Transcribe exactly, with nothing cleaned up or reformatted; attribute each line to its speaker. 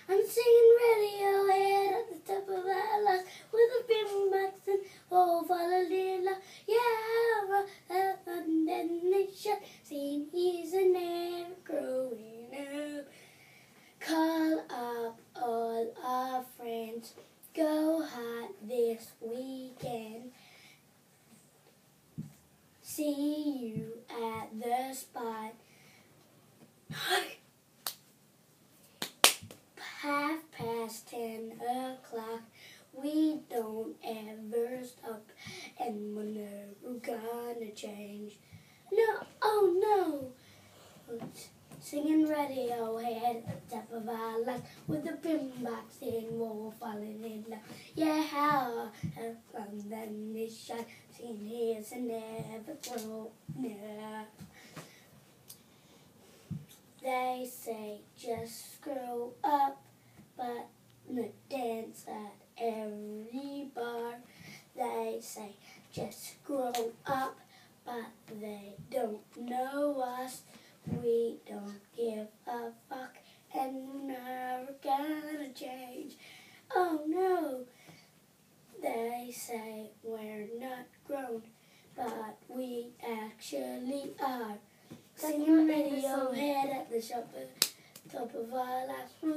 Speaker 1: I'm singing Radiohead at the top of our lungs with a beatbox and oh, Valalila. Yeah, and then they shut, saying he's a never growing up. Call up all our friends, go hot this weekend. See you at the spot. Half past ten o'clock, we don't ever stop, and we're never gonna change. No, oh no! Singing Radiohead at the top of our lungs with the boombox in wall falling in love. Yeah, and then this shot, singing here's and never grow. Yeah. They say just grow up, but no dance at every bar. They say just grow up, but they don't know us. We don't give a fuck, and we're never gonna change. Oh no, they say we're not grown, but we actually are. Singing Radiohead at the top of, top of our lives.